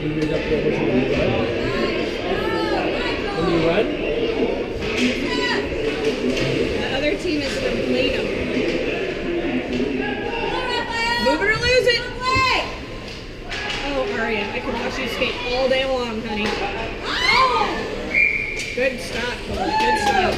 You moved up there. What you want to run? When you run? The other team is from Plano. Move it or lose it. Oh, Aria, I could watch you skate all day long, honey. Good stop, Cole. Good stop.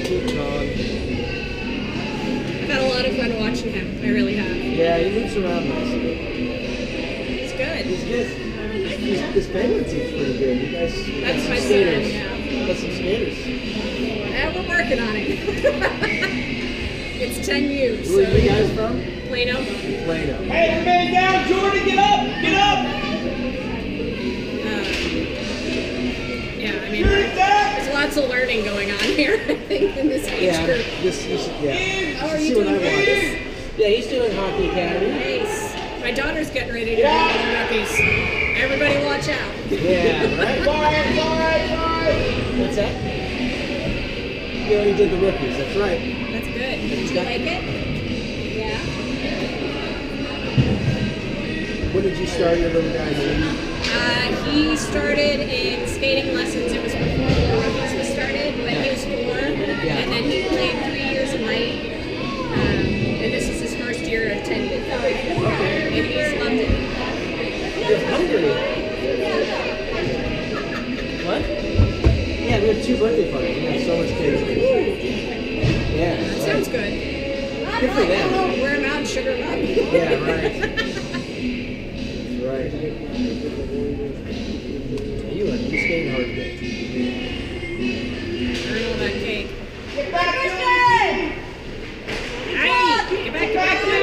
I've had a lot of fun watching him. I really have. Yeah, he moves around nicely. He's good. He's good. This Penguin team's pretty good. You guys That's got my some son, skaters. yeah. Got some skaters. Yeah, we're working on it. It's 10U. Where are you guys from? Plano. Plano. Hey, man down, Jordan, get up! Get up! Yeah, I mean, there's lots of learning going on here, I think, in this age Yeah, group. How are See you what doing? I want. Yeah, he's doing Hockey Academy. Nice. My daughter's getting ready to do the rookies. Everybody watch out. Yeah, right? What's that? You already did the rookies, that's right. That's good. Did you like it? Yeah. When did you start your little guy? He started in skating lessons. It was before the rookies was started, but he was 4. And then he played 3 years in Light. And this is his first year of 10 years. And he's loved it. You're hungry. What? Yeah, we have 2 birthday parties. We have so much cake. Yeah. That sounds good. Good for them. Wear them out and sugar them up. Yeah, right. Right. You skating hard today. Earn all that cake. Get back, Christian! Get back.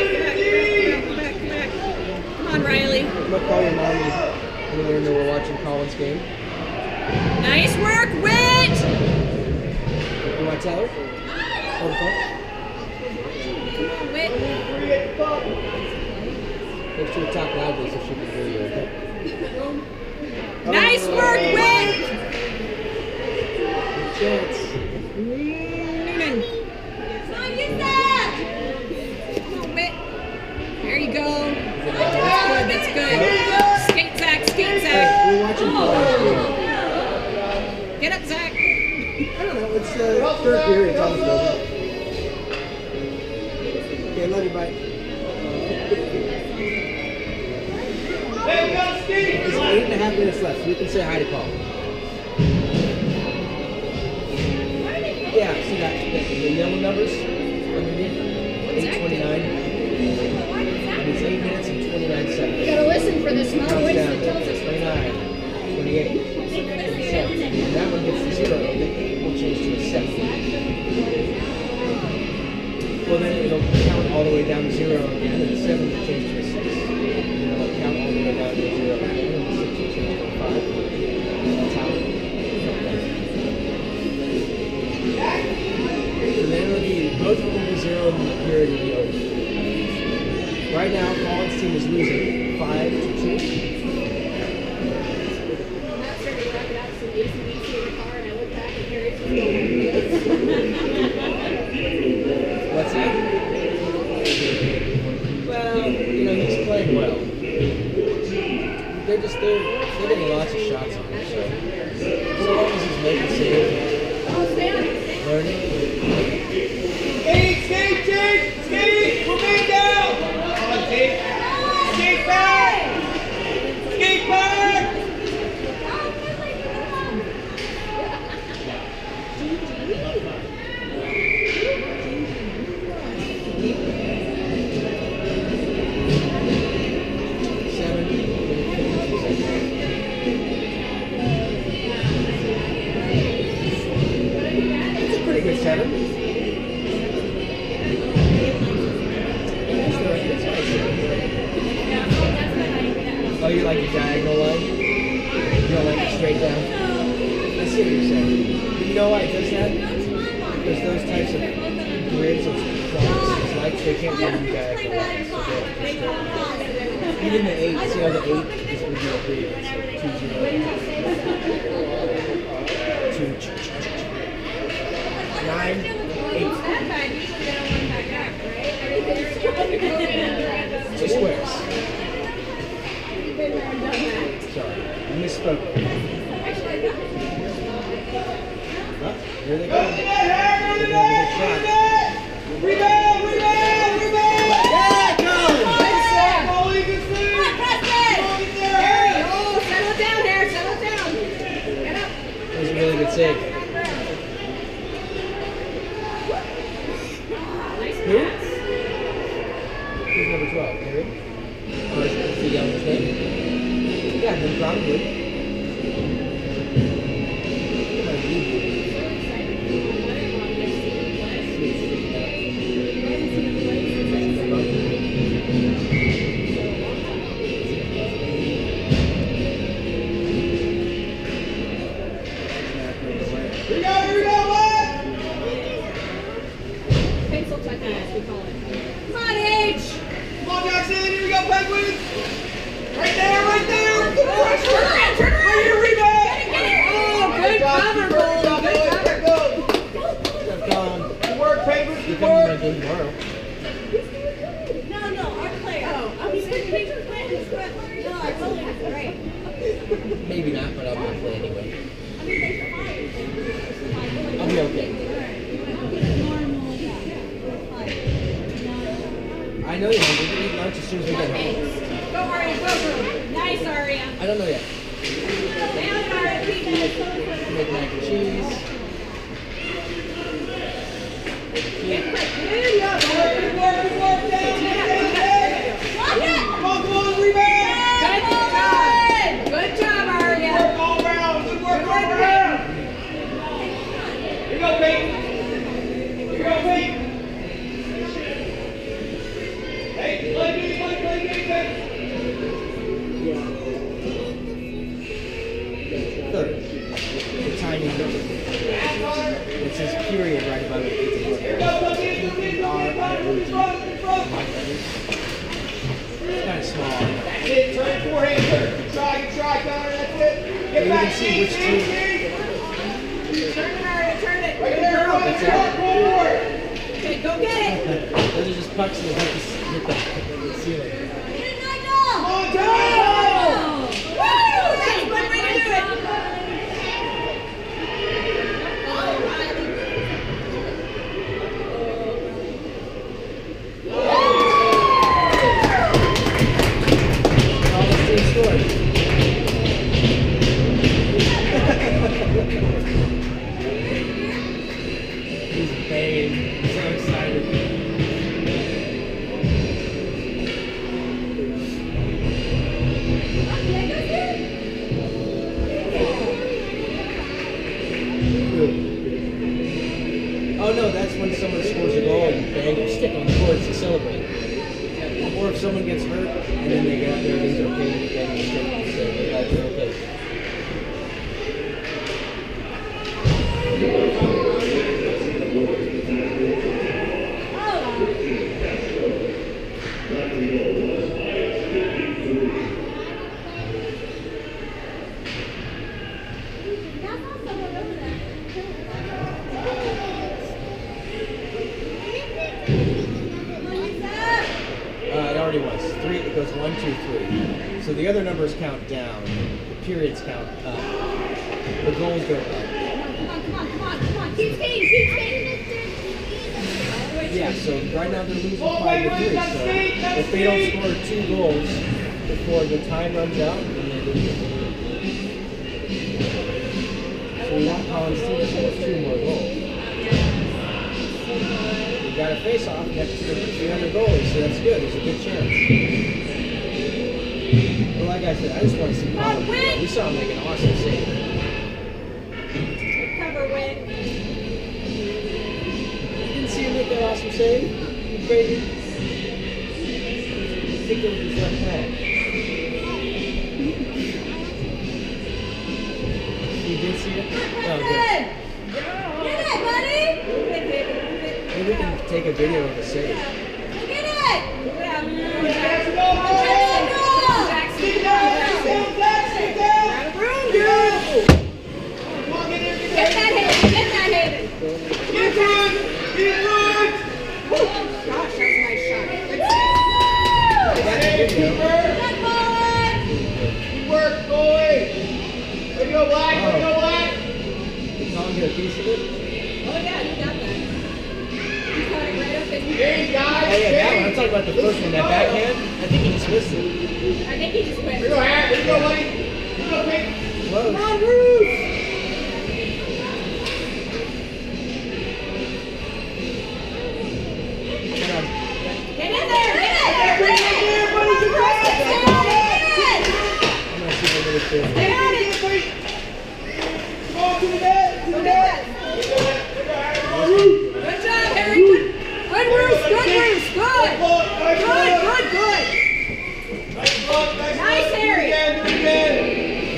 Come on, Riley. I'm gonna call your mom and let her know we're watching Colin's game. Nice work, Whit! You want to tell her? On the phone? Come on, Whit. Make sure to talk loudly so she can hear you, okay? Nice work, Whit! Good chance. Noonan. Come on, Whit. There you go. That's good. Skate, Zach. Hey, we're watching Colin's game. Get up, Zach. I don't know, it's third period, Thomas Building. Okay, love you, bye. Hey, we got Steve! There's 8.5 minutes left, so we can say hi to Colin. Yeah, see that, the yellow numbers underneath? 8:29. And it's 8 minutes and 29 seconds. You gotta listen for the small Counts voice down. that tells us. 29, 28, 27. When that one gets to 0, the 8 will change to a 7. Well, then it'll count all the way down to 0 again, and the 7 will change to a 6. And then it'll count all the way down to 0 again, and the 6 will change to a 5. That's how it goes. And then it'll be, both will be 0 and the period will be over. Right now, Colin's team is losing 5-2. What's that? Well, you know, he's playing well. They're getting lots of shots on him, so long as he's making saves and learning. Skate! We're man down! Come on, Tate. Skate back! Skate back! It's a pretty good 7. Oh, you like the diagonal line? You don't like it straight down? I see what you're saying. But you know why it does that? Because those types of grids of blocks, it's like they can't do diagonal lines. So they have to straighten them. Even the 8, see how the 8 is going to be a grid. It's like 2, 9, 8. 2 squares. Sorry. misspoke. Oh, here they go. Go to the net, Harry! Go to the net! Rebound! Rebound! Rebound! Yeah, Colin! Goalie, good save! Come on, Preston! Goalie there, Harry, Harry! oh, settle down, Harry, settle down. Get up. That was a really good save. Nice Who? pass. Who's number 12? Harry? Or is the youngest name? Yeah, then probably. Pencil tuck as we call it. Come on, H. Come on, Jackson, here we go, Penguins! Right there, right there! Turn around, turn around. Right here, rebound! Get it. Oh, good cover, goalie. Good cover. Good Colin. Good work, Penguins, You're good coming to my work! game tomorrow. No, our player. Oh, He's playing his good. No, I told him it's great. Maybe not, but I'll not play anyway. I mean, they fired him. I'll be okay. Normal, yeah. I know you want to eat lunch as soon as we get home. Go, Aria, go, girl. Nice, Aria. I don't know yet. Down, Aria, keep it. Make mac and cheese. Get quick. Good, Good work, good work, good work, down, down, down! Come on, rebound! Good job. Good job, Good Aria. work all around, good work all around! Here you go, Pete! Here you go, Pete! Hey, play defense! Third. The tiny number. It says period right above it. Here you go, look in front, in front! It's kind of small. That's it, turn forehand, sir. Good try, Connor, that's it. Get We back, can see which team. Turn it, Aria, turn it. Right there, run, That's start forward! Okay, go get it. Those are just pucks that hit the ceiling. Come on, go! Woo! That's one way to do it. All the team scored. He's banging. He's so excited. Oh no, that's when someone scores a goal and you bang your stick on the boards to celebrate. Or if someone gets hurt and then they get up there, everything's okay, you bang your stick and say, "Guys, you're okay." It already was. Three, it goes 1, 2, 3. So the other numbers count down. The periods count up. The goals go up. Keep skating. Yeah, so right now they're losing 5 to 3. So if they don't score 2 goals before the time runs out, then they lose. So we want Collins team to score 2 more goals. You got a face-off next to the other goalies, so that's good. There's a good chance. But like I said, I just want to see Collins. We saw him make an awesome save. Cover win. You didn't see him make that awesome save? You crazy? I think it was his left hand. You did see it? Oh, good. Get it, buddy. Maybe we can take a video of the save. Get it. Jackson, go, Jackson! Stick down, Jackson, Jackson, down! Out of room, dude. Come on, get in, Get that Hayden. Get that Hayden. Get good! Get good! Gosh, that was a nice shot. Good save. Hey, keeper! Good work, boy! piece of it? Oh yeah, you got that. You caught it right up in Hey, guys. Oh yeah, that one. I'm talking about the first one, that backhand. I think he just missed it. I think he just went. Here you go, Harry. Here you go, buddy. Here you go, Pete. Close. Come on, Bruce. Come on. Get in there! Get in there! Bring it in there, buddy. Get back. Stay on it! I'm gonna see if I get it. Stay on it! Come on, to the net. To the net. Good job, Harry. Good Bruce. Good Bruce. Good. Good. Nice, Harry. Do it again.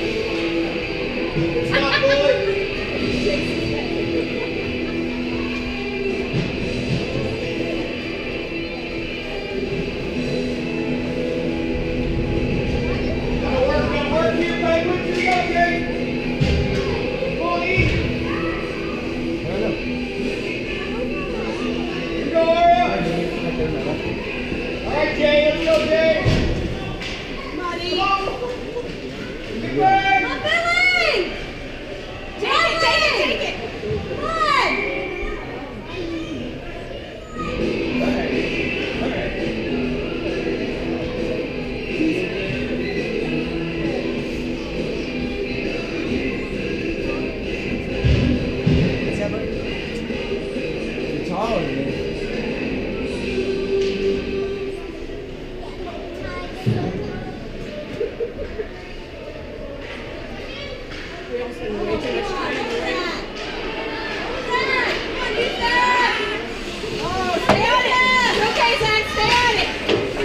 It's not good. Gotta work here, buddy. What you got, Jay? Come on, eat. I don't know. Here you go, Aria. All right, Jay. Let's go, Jay. Money. Come on. Big bag. Come on, Billy. Take it. Come on. What's that, buddy? You're taller than me. We all spend way too much time in the ring. Oh, stay on it. It's okay, Zach. Stay on it.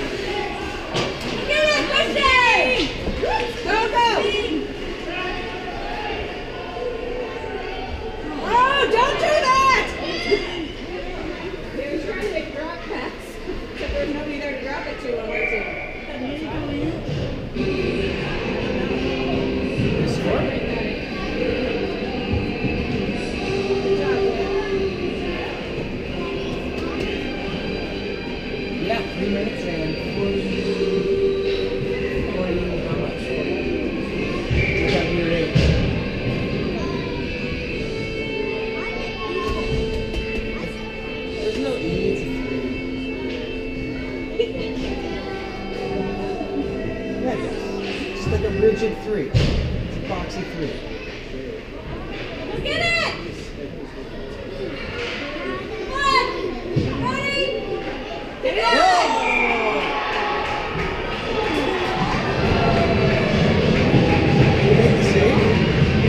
Get it, push it. Go. Oh, don't do that. They were trying to make drop pass, except there's nobody there to drop it to on their team. You score? Good job, Will. Yeah, 3 minutes and 40, how much? 40. You got your 8. There's no easy 3. Yeah, it is. It's like a rigid 3. It's a boxy 3. Let's get it! Come on! Ready? Get it out! You make the save?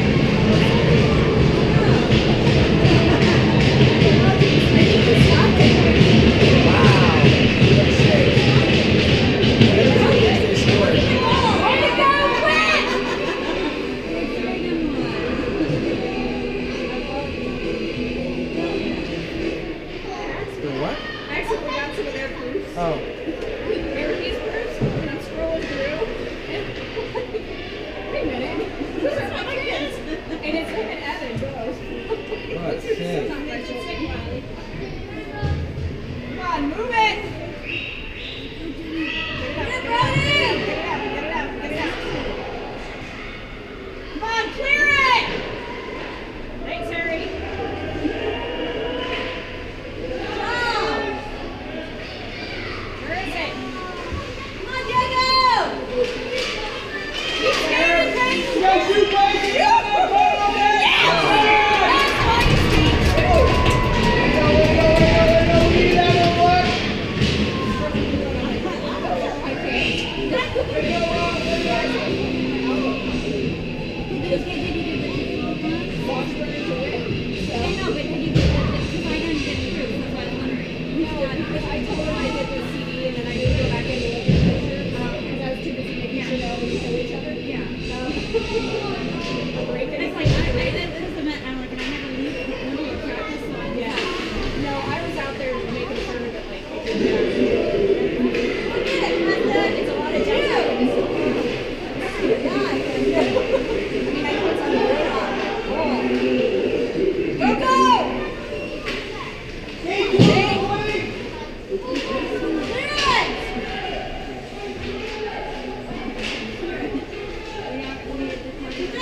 Wow. Good save. They scored. Way to go, Quinn! For what? I accidentally got some of their proofs. Oh. Everybody's proofs, and I'm scrolling through. And wait a minute. Who's are my kids? And it's him and Evan both. What? These are Sick. not my children. Come on, move it! Get it out. Come on, clear it! Thanks, Harry. Where is it? Come on, Diego! Keep scaring, Peyton! Go shoot, buddy. Get on that ball on that. That's why you speak too! We need that one, boy. I can't. Because I told him I did the CD and then I didn't go back in and look at the picture because I was too busy making sure that we know each other. Yeah. It's like I did this event. I'm like, and I never leave. Remember your practice? So yeah. No, I was out there making sure that like it didn't happen. It's a lot of time. I mean, I know it's on the radar. Go, go! Hey, come on, buddy. Clear it!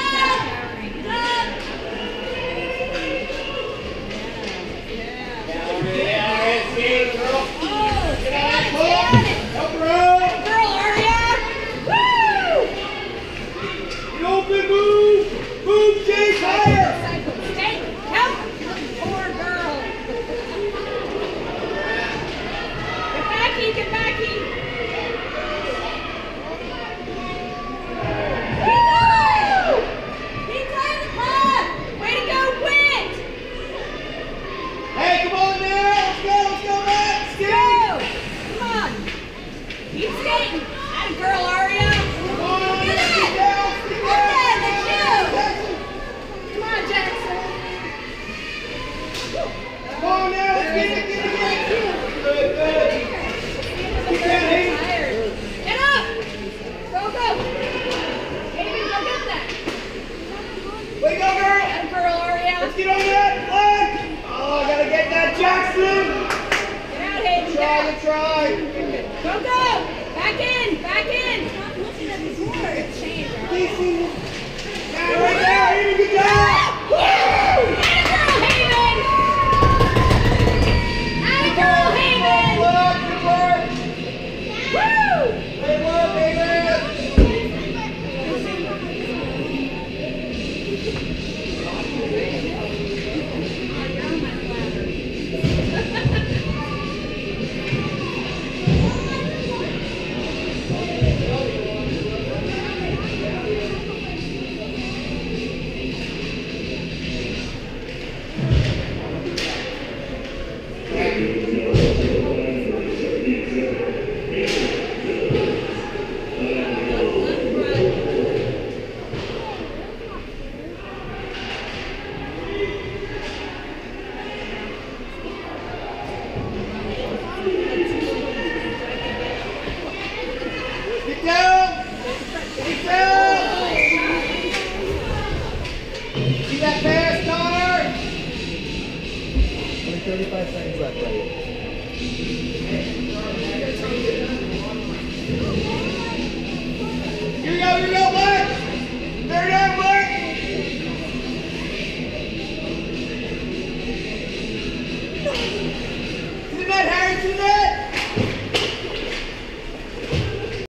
Way to go, girl! That girl, Aria. Let's get on that flag! Oh, gotta get that, Jackson! Get out, Hayden. Get out. Try. Go, go! Back in! Back in! It's changed, alright? Yeah, right there, Hayden, good job! Woo! Atta girl, Hayden! Atta girl, Hayden! Good work! Woo! Good work, Hayden! Get down! Get down! See that pass, Connor? Only 35 seconds left, right? Here we go, here we go!